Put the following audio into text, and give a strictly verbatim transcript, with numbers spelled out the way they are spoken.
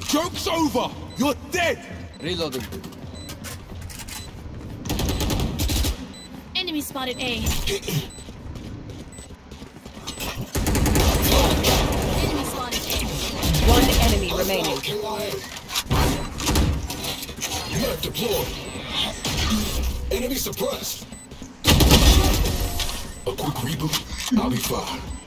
Joke's over! You're dead! Reloading. Enemy spotted A. Enemy spotted A. One enemy remaining. Unit deployed. Enemy suppressed. A quick reboot. I'll be fine.